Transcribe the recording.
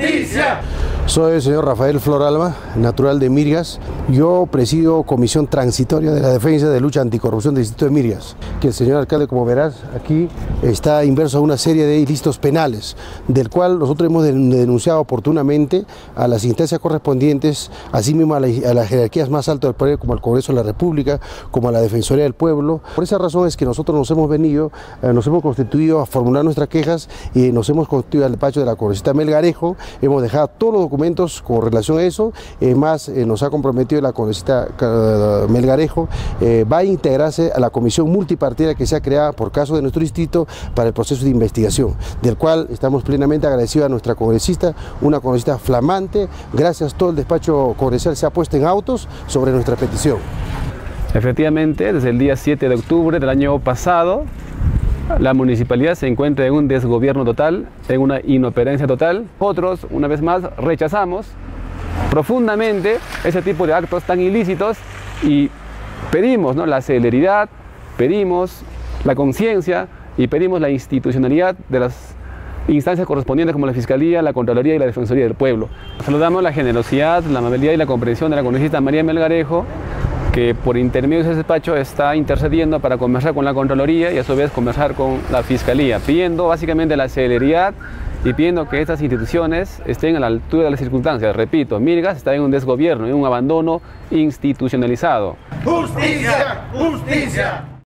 ¡Justicia! Soy el señor Rafael Floralba, natural de Mirgas. Yo presido Comisión Transitoria de la Defensa de Lucha Anticorrupción del Distrito de Mirgas. Que el señor alcalde, como verás, aquí está inverso a una serie de ilícitos penales, del cual nosotros hemos denunciado oportunamente a las instancias correspondientes, así mismo a las jerarquías más altas del poder, como al Congreso de la República, como a la Defensoría del Pueblo. Por esa razón es que nosotros nos hemos constituido a formular nuestras quejas y nos hemos constituido al despacho de la congresista Melgarejo. Hemos dejado todos los documentos con relación a eso, nos ha comprometido la congresista Melgarejo, va a integrarse a la comisión multipartida que se ha creado por caso de nuestro distrito para el proceso de investigación, del cual estamos plenamente agradecidos a nuestra congresista, una congresista flamante. Gracias, todo el despacho congresal se ha puesto en autos sobre nuestra petición. Efectivamente, desde el día 7 de octubre del año pasado, la municipalidad se encuentra en un desgobierno total, en una inoperancia total. Nosotros, una vez más, rechazamos profundamente ese tipo de actos tan ilícitos y pedimos, ¿no?, la celeridad, pedimos la conciencia y pedimos la institucionalidad de las instancias correspondientes como la Fiscalía, la Contraloría y la Defensoría del Pueblo. Saludamos la generosidad, la amabilidad y la comprensión de la congresista María Melgarejo, que por intermedio de ese despacho está intercediendo para conversar con la Contraloría y a su vez conversar con la Fiscalía, pidiendo básicamente la celeridad y pidiendo que estas instituciones estén a la altura de las circunstancias. Repito, Mirgas está en un desgobierno, en un abandono institucionalizado. ¡Justicia! ¡Justicia!